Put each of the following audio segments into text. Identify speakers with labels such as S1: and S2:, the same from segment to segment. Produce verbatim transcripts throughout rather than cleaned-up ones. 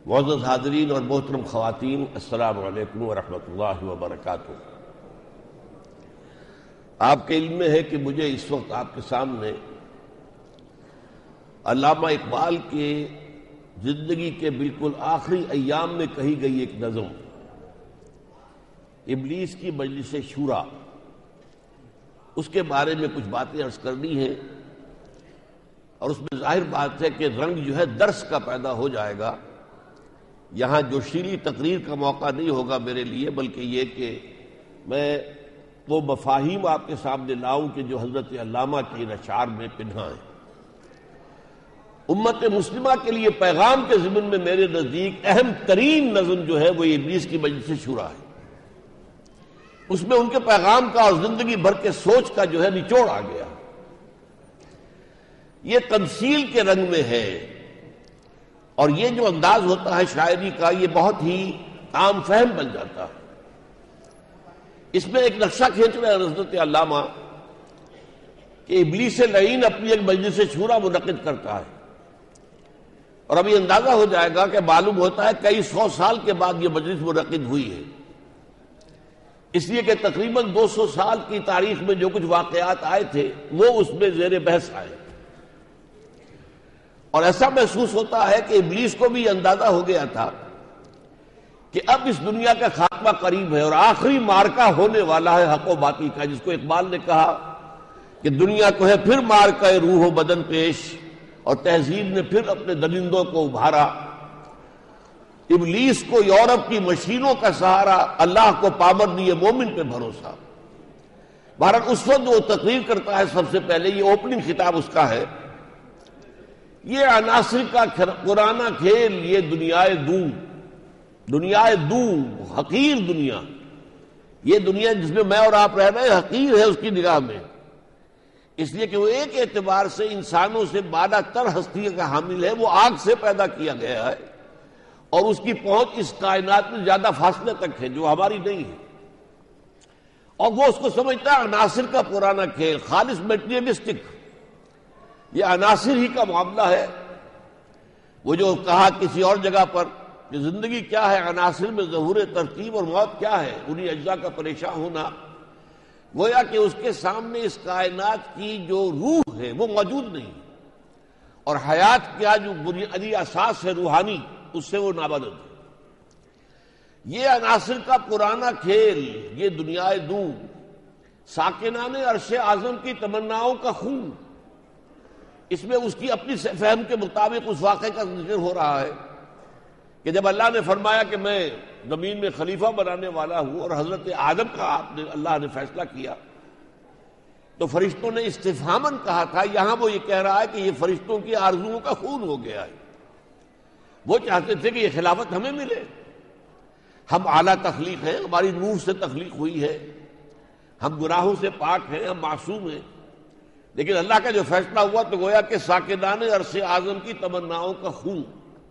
S1: معزز حاضرین اور محترم خواتین، السلام علیکم ورحمۃ اللہ وبرکاتہ۔ آپ کے علم میں ہے کہ مجھے اس وقت آپ کے سامنے علامہ اقبال کے زندگی کے بالکل آخری ایام میں کہی گئی ایک نظم ابلیس کی مجلس شورا، اس کے بارے میں کچھ باتیں عرض کرنی ہیں، اور اس میں ظاہر بات ہے کہ رنگ جو ہے درس کا پیدا ہو جائے گا۔ یہاں جو شیریں تقریر کا موقع نہیں ہوگا میرے لیے، بلکہ یہ کہ میں وہ مفاہیم آپ کے سامنے لاؤں کہ جو حضرت علامہ کے ان اشعار میں پنہا ہیں۔ امت مسلمہ کے لیے پیغام کے ضمن میں میرے نزدیک اہم ترین نظم جو ہے وہ ابلیس کی مجلس شورا ہے۔ اس میں ان کے پیغام کا اور زندگی بھر کے سوچ کا جو ہے نچوڑ آ گیا۔ یہ تمثیل کے رنگ میں ہے، اور یہ جو انداز ہوتا ہے شاعری کا، یہ بہت ہی عام فہم بن جاتا ہے۔ اس میں ایک نقشہ کھینچ رہے ہیں حضرت علامہ کہ ابلیس لعین اپنی ایک مجلس شورا منعقد کرتا ہے، اور ابھی اندازہ ہو جائے گا کہ معلوم ہوتا ہے کئی سو سال کے بعد یہ مجلس منعقد ہوئی ہے، اس لیے کہ تقریباً دو سو سال کی تاریخ میں جو کچھ واقعات آئے تھے وہ اس میں زیر بحث آئے، اور ایسا محسوس ہوتا ہے کہ ابلیس کو بھی اندازہ ہو گیا تھا کہ اب اس دنیا کا خاتمہ قریب ہے اور آخری معرکہ ہونے والا ہے حق و باطل کا، جس کو اقبال نے کہا کہ دنیا کو ہے پھر معرکہ روح و بدن پیش، اور تہذیب نے پھر اپنے درندوں کو ابھارا، ابلیس کو یورپ کی مشینوں کا سہارا، اللہ کو پابندی مومن پہ بھروسہ۔ بہرحال اس وقت وہ تقریر کرتا ہے سب سے پہلے، یہ اوپننگ خطاب اس کا ہے، یہ عناصر کا پرانا کھیل، یہ دنیائے دوں، دنیائے دوں، حقیر دنیا، یہ دنیا جس میں میں اور آپ رہ رہے ہیں حقیر ہے اس کی نگاہ میں، اس لیے کہ وہ ایک اعتبار سے انسانوں سے بالا تر ہستی کا حامل ہے، وہ آگ سے پیدا کیا گیا ہے، اور اس کی پہنچ اس کائنات میں زیادہ فاصلے تک ہے جو ہماری نہیں ہے، اور وہ اس کو سمجھتا ہے عناصر کا پرانا کھیل، خالص میٹیریلسٹک، یہ عناصر ہی کا معاملہ ہے۔ وہ جو کہا کسی اور جگہ پر کہ زندگی کیا ہے، عناصر میں ظہور ترتیب، اور موت کیا ہے، انہی اجزاء کا پریشان ہونا، گویا کہ اس کے سامنے اس کائنات کی جو روح ہے وہ موجود نہیں، اور حیات کیا جو بنیادی اساس ہے روحانی، اس سے وہ نابلد ہے۔ یہ عناصر کا پرانا کھیل، یہ دنیائے دوں، ساکنان عرش اعظم کی تمناؤں کا خون، اس میں اس کی اپنی فہم کے مطابق اس واقعے کا ذکر ہو رہا ہے کہ جب اللہ نے فرمایا کہ میں زمین میں خلیفہ بنانے والا ہوں، اور حضرت آدم کا آپ نے اللہ نے فیصلہ کیا، تو فرشتوں نے استفہاماً کہا تھا، یہاں وہ یہ کہہ رہا ہے کہ یہ فرشتوں کی آرزوؤں کا خون ہو گیا ہے، وہ چاہتے تھے کہ یہ خلافت ہمیں ملے، ہم اعلیٰ تخلیق ہیں، ہماری نور سے تخلیق ہوئی ہے، ہم گناہوں سے پاک ہیں، ہم معصوم ہیں، لیکن اللہ کا جو فیصلہ ہوا تو گویا کہ ساکنان عرش اعظم کی تمناؤں کا خون،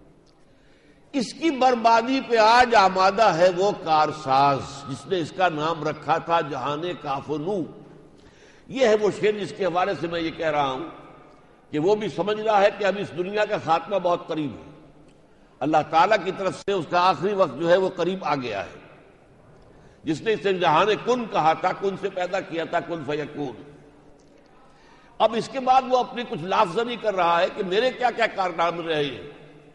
S1: اس کی بربادی پہ آج آمادہ ہے وہ کارساز جس نے اس کا نام رکھا تھا جہان کاف و نور۔ یہ ہے وہ شعر جس کے حوالے سے میں یہ کہہ رہا ہوں کہ وہ بھی سمجھ رہا ہے کہ اب اس دنیا کا خاتمہ بہت قریب ہے، اللہ تعالیٰ کی طرف سے اس کا آخری وقت جو ہے وہ قریب آ گیا ہے، جس نے اسے جہان کن کہا تھا، کن سے پیدا کیا تھا، کن فیکون۔ اب اس کے بعد وہ اپنی کچھ لافزنی کر رہا ہے کہ میرے کیا کیا کارنامے رہے ہیں،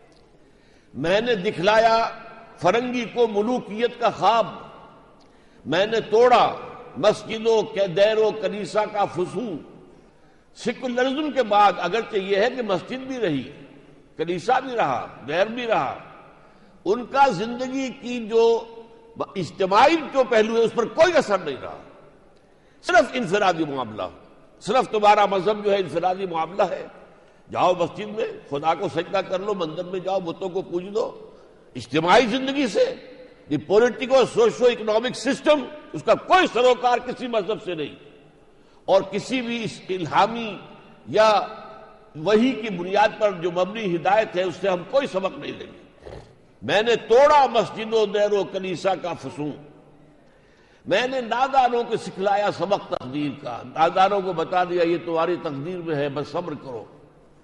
S1: میں نے دکھلایا فرنگی کو ملوکیت کا خواب، میں نے توڑا مسجدوں کے دیر و کنیسہ کا فسون۔ سیکولرزم کے بعد اگرچہ یہ ہے کہ مسجد بھی رہی، کنیسہ بھی رہا، دیر بھی رہا، ان کا زندگی کی جو اجتماعی جو پہلو ہے اس پر کوئی اثر نہیں رہا، صرف انفرادی معاملہ، صرف تمہارا مذہب جو ہے انفرادی معاملہ ہے، جاؤ مسجد میں خدا کو سجدہ کر لو، مندر میں جاؤ بتوں کو پوج دو، اجتماعی زندگی سے the politico socio economic system اس کا کوئی سروکار کسی مذہب سے نہیں، اور کسی بھی اس الہامی یا وحی کی بنیاد پر جو مبنی ہدایت ہے اس سے ہم کوئی سبق نہیں لیں گے۔ میں نے توڑا مسجد و دیر و کنیسہ کا فسون، میں نے نادانوں کو سکھلایا سبق تقدیر کا، نادانوں کو بتا دیا یہ تمہاری تقدیر میں ہے، بس صبر کرو۔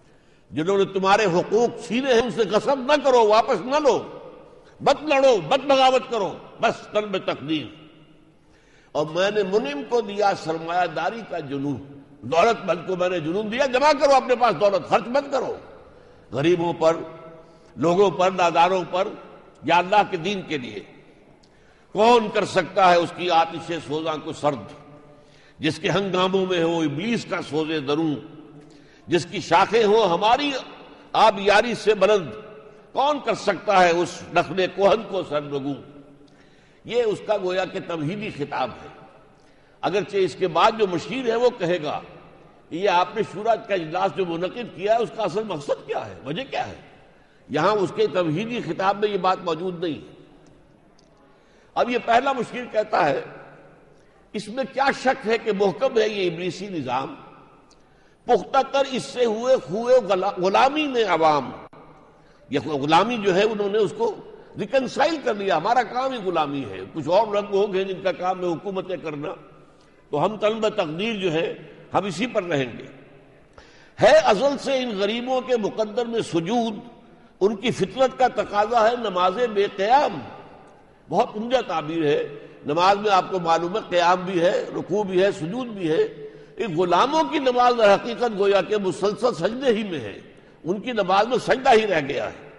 S1: جنہوں نے تمہارے حقوق چھینے ہیں ان سے غصب نہ کرو، واپس نہ لو، مت لڑو، مت بغاوت کرو، بس طلب تقدیر۔ اور میں نے منعم کو دیا سرمایہ داری کا جنون، دولت مند کو میں نے جنون دیا، جمع کرو اپنے پاس دولت، خرچ مت کرو غریبوں پر، لوگوں پر، ناداروں پر، یا اللہ کے دین کے لیے۔ کون کر سکتا ہے اس کی آتش سوزاں کو سرد، جس کے ہنگاموں میں ہو ابلیس کا سوزے دروں، جس کی شاخیں ہوں ہماری آبیاری سے بلند، کون کر سکتا ہے اس نخل کوہن کو سرنگوں۔ یہ اس کا گویا کہ تمہیدی خطاب ہے، اگرچہ اس کے بعد جو مشیر ہے وہ کہے گا یہ آپ نے شورا کا اجلاس جو منعقد کیا ہے اس کا اصل مقصد کیا ہے، وجہ کیا ہے؟ یہاں اس کے تمہیدی خطاب میں یہ بات موجود نہیں ہے۔ اب یہ پہلا مشیر کہتا ہے اس میں کیا شک ہے کہ محکم ہے یہ ابلیسی نظام، پختہ تر اس سے ہوئے ہوئے غلامی میں عوام، یہ غلامی جو ہے انہوں نے اس کو ریکنسائل کر لیا، ہمارا کام ہی غلامی ہے، کچھ اور لوگ ہوں گے جن کا کام ہے حکومتیں کرنا، تو ہم طلب تقدیر جو ہے ہم اسی پر رہیں گے۔ ہے ازل سے ان غریبوں کے مقدر میں سجود، ان کی فطرت کا تقاضا ہے نماز بے قیام۔ بہت عمدہ تعبیر ہے، نماز میں آپ کو معلوم ہے قیام بھی ہے، رکوع بھی ہے، سجود بھی ہے۔ ایک غلاموں کی نماز در حقیقت گویا کہ مسلسل سجدے ہی میں ہے، ان کی نماز میں سجدہ ہی رہ گیا ہے۔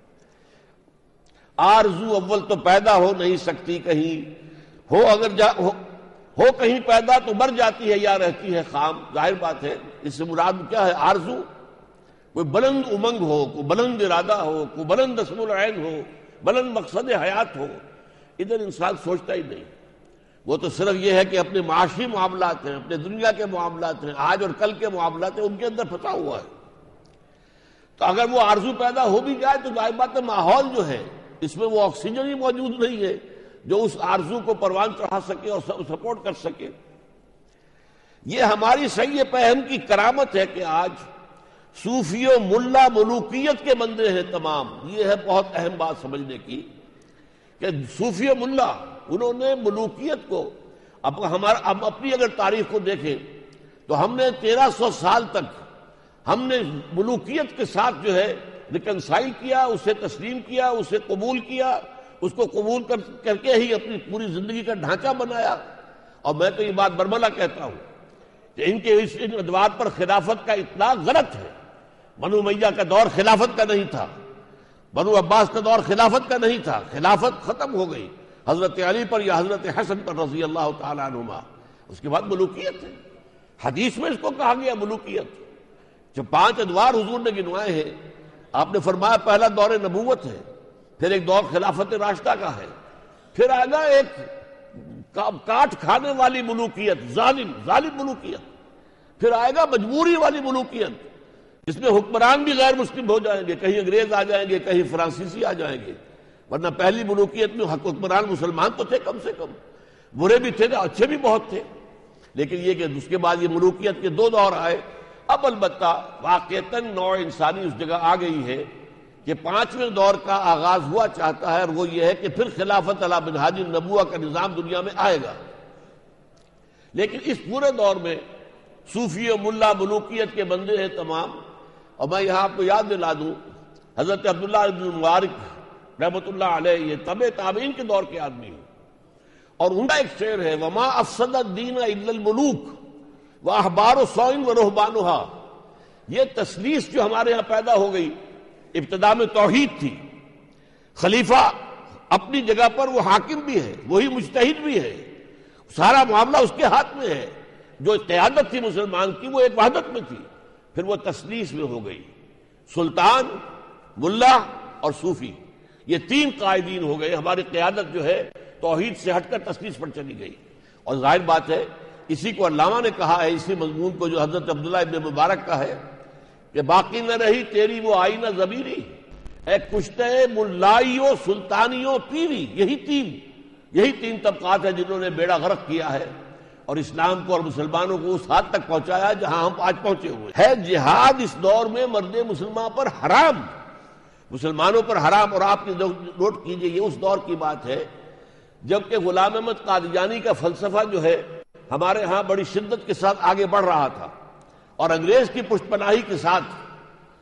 S1: آرزو اول تو پیدا ہو نہیں سکتی کہیں، ہو اگر جا ہو, ہو کہیں پیدا تو مر جاتی ہے یا رہتی ہے خام۔ ظاہر بات ہے اس سے مراد کیا ہے؟ آرزو، کوئی بلند امنگ ہو، کوئی بلند ارادہ ہو، کوئی بلند اسم العین ہو، بلند مقصد حیات ہو، ادھر انسان سوچتا ہی نہیں۔ وہ تو صرف یہ ہے کہ اپنے معاشی معاملات ہیں، اپنے دنیا کے معاملات ہیں، آج اور کل کے معاملات ہیں، ان کے اندر پھنسا ہوا ہے۔ تو اگر وہ آرزو پیدا ہو بھی جائے تو ظاہر بات ہے ماحول جو ہے اس میں وہ آکسیجن ہی موجود نہیں ہے جو اس آرزو کو پروان چڑھا سکے اور سپورٹ کر سکے۔ یہ ہماری صحیح پہم کی کرامت ہے کہ آج صوفی و ملا ملوکیت کے بندے ہیں تمام۔ یہ ہے بہت اہم بات سمجھنے کی کہ صوفی و ملا انہوں نے ملوکیت کو، اب ہمارا ہم اپنی اگر تاریخ کو دیکھیں تو ہم نے تیرہ سو سال تک ہم نے ملوکیت کے ساتھ جو ہے ریکنسائل کیا، اسے تسلیم کیا، اسے قبول کیا، اس کو قبول کر کر کے ہی اپنی پوری زندگی کا ڈھانچہ بنایا۔ اور میں تو یہ بات برملا کہتا ہوں کہ ان کے اس ان ادوار پر خلافت کا اطلاق غلط ہے۔ بنو امیہ کا دور خلافت کا نہیں تھا، بنو عباس کا دور خلافت کا نہیں تھا، خلافت ختم ہو گئی حضرت علی پر یا حضرت حسن پر رضی اللہ تعالیٰ عنہما۔ اس کے بعد ملوکیت ہے، حدیث میں اس کو کہا گیا ملوکیت۔ جو پانچ ادوار حضور نے گنوائے ہیں، آپ نے فرمایا پہلا دور نبوت ہے، پھر ایک دور خلافت راشدہ کا ہے، پھر آئے گا ایک کاٹ کھانے والی ملوکیت، ظالم ظالم ملوکیت، پھر آئے گا مجبوری والی ملوکیت جس میں حکمران بھی غیر مسلم ہو جائیں گے، کہیں انگریز آ جائیں گے، کہیں فرانسیسی آ جائیں گے، ورنہ پہلی ملوکیت میں حکمران مسلمان تو تھے کم سے کم، برے بھی تھے اچھے بھی بہت تھے۔ لیکن یہ کہ اس کے بعد یہ ملوکیت کے دو دور آئے۔ اب البتہ واقعتاً نوع انسانی اس جگہ آ گئی ہے کہ پانچویں دور کا آغاز ہوا چاہتا ہے، اور وہ یہ ہے کہ پھر خلافت علی منہاج النبوہ کا نظام دنیا میں آئے گا۔ لیکن اس پورے دور میں صوفی و ملا ملوکیت کے بندے ہیں تمام۔ اور میں یہاں آپ کو یاد دلا دوں، حضرت عبداللہ ابن مبارک رحمۃ اللہ علیہ یہ تبع تابعین کے دور کے آدمی ہیں، اور ان کا ایک شعر ہے وما افسد الدین الا الملوک واحبار سوء ورہبانھا۔ یہ تسلیس جو ہمارے ہاں پیدا ہو گئی، ابتدا میں توحید تھی، خلیفہ اپنی جگہ پر وہ حاکم بھی ہے، وہی مجتہد بھی ہے، سارا معاملہ اس کے ہاتھ میں ہے، جو قیادت تھی مسلمان کی وہ ایک وحدت میں تھی، پھر وہ تسلیس میں ہو گئی، سلطان، ملا اور صوفی، یہ تین قائدین ہو گئے، ہماری قیادت جو ہے توحید سے ہٹ کر تسلیس پر چلی گئی۔ اور ظاہر بات ہے اسی کو علامہ نے کہا ہے، اسی مضمون کو جو حضرت عبداللہ ابن مبارک کا ہے کہ باقی نہ رہی تیری وہ آئی نہ ضمیری، اے کشتے ملائیوں سلطانیوں پیری۔ یہی تین یہی تین طبقات ہیں جنہوں نے بیڑا غرق کیا ہے اور اسلام کو اور مسلمانوں کو اس حد تک پہنچایا جہاں ہم آج پہنچے ہوئے ہے۔ جہاد اس دور میں مرد مسلمان پر حرام، مسلمانوں پر حرام۔ اور آپ نے نوٹ کیجئے یہ اس دور کی بات ہے جبکہ غلام احمد قادیانی کا فلسفہ جو ہے ہمارے ہاں بڑی شدت کے ساتھ آگے بڑھ رہا تھا، اور انگریز کی پشت پناہی کے ساتھ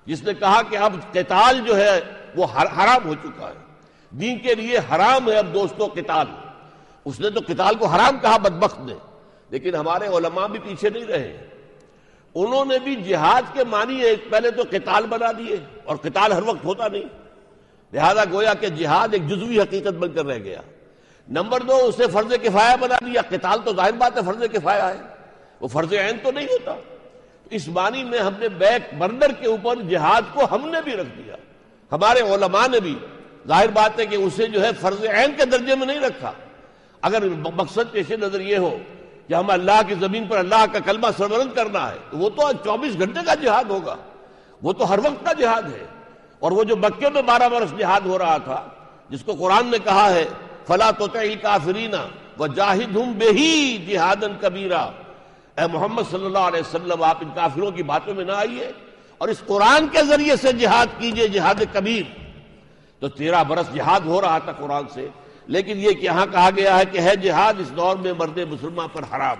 S1: جس نے کہا کہ اب قتال جو ہے وہ حرام ہو چکا ہے، دین کے لیے حرام ہے اب دوستو قتال. اس نے تو قتال کو حرام کہا بدبخت نے، لیکن ہمارے علماء بھی پیچھے نہیں رہے. انہوں نے بھی جہاد کے معنی ایک پہلے تو قتال بنا دیے، اور قتال ہر وقت ہوتا نہیں، لہذا گویا کہ جہاد ایک جزوی حقیقت بن کر رہ گیا. نمبر دو، اسے فرض کفایہ بنا دیا. قتال تو ظاہر بات ہے فرض کفایہ ہے، وہ فرض عین تو نہیں ہوتا. اس معنی میں ہم نے بیک برنر کے اوپر جہاد کو ہم نے بھی رکھ دیا. ہمارے علماء نے بھی ظاہر بات ہے کہ اسے جو ہے فرض عین کے درجے میں نہیں رکھا. اگر مقصد پیش نظر یہ ہو کہ ہم اللہ کی زمین پر اللہ کا کلمہ سربلند کرنا ہے تو وہ تو چوبیس گھنٹے کا جہاد ہوگا، وہ تو ہر وقت کا جہاد ہے. اور وہ جو مکے میں بارہ برس جہاد ہو رہا تھا، جس کو قرآن نے کہا ہے فَلَا تُطِعِ الْكَافِرِينَ وَجَاهِدْهُمْ بِهِ جِهَادًا كَبِيرًا، اے محمد صلی اللہ علیہ وسلم آپ ان کافروں کی باتوں میں نہ آئیے اور اس قرآن کے ذریعے سے جہاد کیجئے، جہاد کبیر. تو تیرہ برس جہاد ہو رہا تھا قرآن سے، لیکن یہ کہ یہاں کہا گیا ہے کہ ہے جہاد اس دور میں مرد مسلمان پر حرام.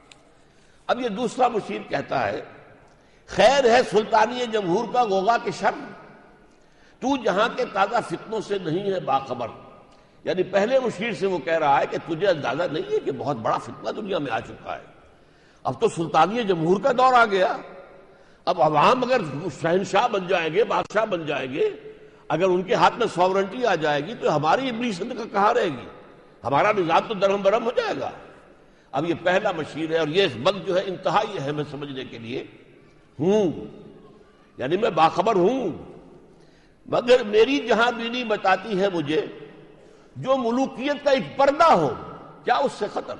S1: اب یہ دوسرا مشیر کہتا ہے خیر ہے سلطانی جمہور کا غوغا کے شر، تو جہاں کے تازہ فتنوں سے نہیں ہے باخبر. یعنی پہلے مشیر سے وہ کہہ رہا ہے کہ تجھے اندازہ نہیں ہے کہ بہت بڑا فتنہ دنیا میں آ چکا ہے، اب تو سلطانی جمہور کا دور آ گیا. اب عوام اگر شہنشاہ بن جائیں گے، بادشاہ بن جائیں گے، اگر ان کے ہاتھ میں ساورنٹی آ جائے گی تو ہماری ابلیسیت کا کہاں رہے گی، ہمارا نظام تو درہم برہم ہو جائے گا. اب یہ پہلا مشیر ہے، اور یہ بند جو ہے انتہائی اہم ہے سمجھنے کے لیے. ہوں یعنی میں باخبر ہوں، مگر میری جہاں بینی بتاتی ہے مجھے جو ملوکیت کا ایک پردہ ہو کیا اس سے خطر.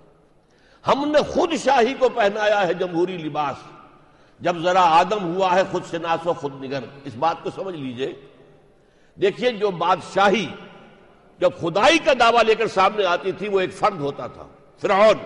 S1: ہم نے خود شاہی کو پہنایا ہے جمہوری لباس، جب ذرا آدم ہوا ہے خود شناس و خود نگر. اس بات کو سمجھ لیجئے. دیکھیے جو بادشاہی جب خدائی کا دعویٰ لے کر سامنے آتی تھی وہ ایک فرد ہوتا تھا، فرعون.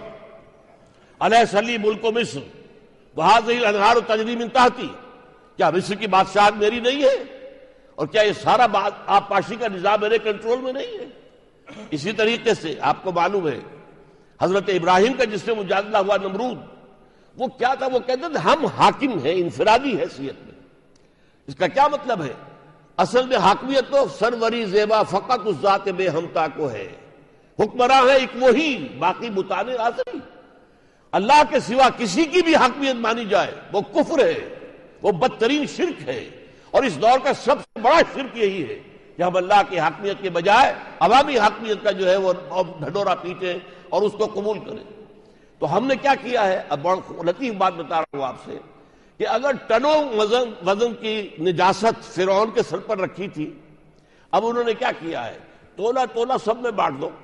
S1: الیس لی ملک مصر وہذہ الانہار تجری من تحتی، کیا مصر کی بادشاہت میری نہیں ہے، اور کیا یہ سارا آپ پاشی کا نظام میرے کنٹرول میں نہیں ہے. اسی طریقے سے آپ کو معلوم ہے حضرت ابراہیم کا جس سے مجادلہ ہوا نمرود، وہ کیا تھا، وہ کہتے تھے ہم حاکم ہیں انفرادی حیثیت میں. اس کا کیا مطلب ہے؟ اصل میں حاکمیت تو سروری زیبا فقط اس ذات بے ہمتا کو ہے، حکمراں ہے ایک وہی، باقی بتانے آزری. اللہ کے سوا کسی کی بھی حاکمیت مانی جائے وہ کفر ہے، وہ بدترین شرک ہے. اور اس دور کا سب سے بڑا شرک یہی ہے کہ ہم اللہ کی حاکمیت کے بجائے عوامی حاکمیت کا جو ہے وہ ڈھڈورا پیٹیں اور اس کو قبول کریں. تو ہم نے کیا کیا ہے، اب بڑا لطیف بات بتا رہا ہوں آپ سے، کہ اگر ٹنوں وزن وزن کی نجاست فرعون کے سر پر رکھی تھی، اب انہوں نے کیا کیا ہے، تولا تولا سب میں بانٹ دو.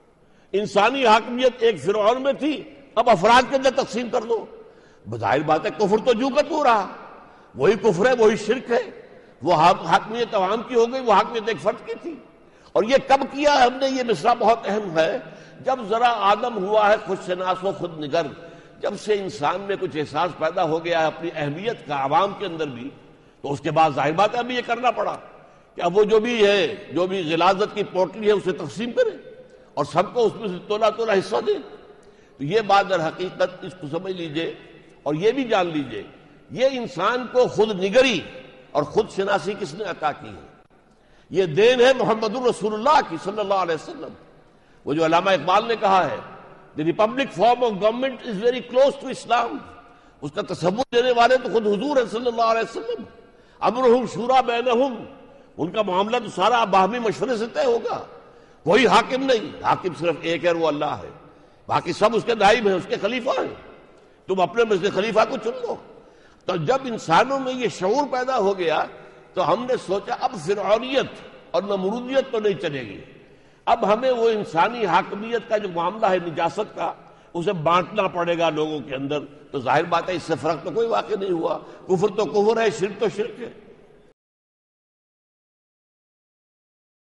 S1: انسانی حاکمیت ایک فرعون میں تھی، اب افراد کے اندر تقسیم کر دو. بظاہر بات ہے کفر تو جو کا تو رہا، وہی کفر ہے، وہی شرک ہے. وہ حاکمیت عوام کی ہو گئی، وہ حاکمیت ایک فرد کی تھی. اور یہ کب کیا ہم نے، یہ مصرع بہت اہم ہے، جب ذرا آدم ہوا ہے خود شناس و خود نگر. جب سے انسان میں کچھ احساس پیدا ہو گیا ہے اپنی اہمیت کا عوام کے اندر بھی، تو اس کے بعد ظاہر بات ہے ہمیں یہ کرنا پڑا کہ اب وہ جو بھی ہے، جو بھی غلاظت کی پوٹلی ہے اسے تقسیم کریں اور سب کو اس میں سے تولا تولا حصہ دیں. تو یہ بات در حقیقت اس کو سمجھ لیجئے، اور یہ بھی جان لیجئے یہ انسان کو خود نگری اور خود شناسی کس نے عطا کی ہے. یہ دین ہے محمد الرسول اللہ کی صلی اللہ علیہ وسلم. وہ جو علامہ اقبال نے کہا ہے the republic form of government is very close to Islam، اس کا تصور دینے والے تو خود حضور ہے صلی اللہ علیہ وسلم. امرہم شورا بینہم، ان کا معاملہ تو سارا باہمی مشورے سے طے ہوگا. کوئی حاکم نہیں، حاکم صرف ایک ہے، وہ اللہ ہے، باقی سب اس کے نائب ہیں، اس کے خلیفہ ہیں. تم اپنے میں سے خلیفہ کو چن لو. تو جب انسانوں میں یہ شعور پیدا ہو گیا تو ہم نے سوچا اب فرعونیت اور نمرودیت تو نہیں چلے گی، اب ہمیں وہ انسانی حاکمیت کا جو معاملہ ہے نجاست کا، اسے بانٹنا پڑے گا لوگوں کے اندر. تو ظاہر بات ہے اس سے فرق تو کوئی واقع نہیں ہوا. کفر تو کفر ہے، شرک تو شرک ہے.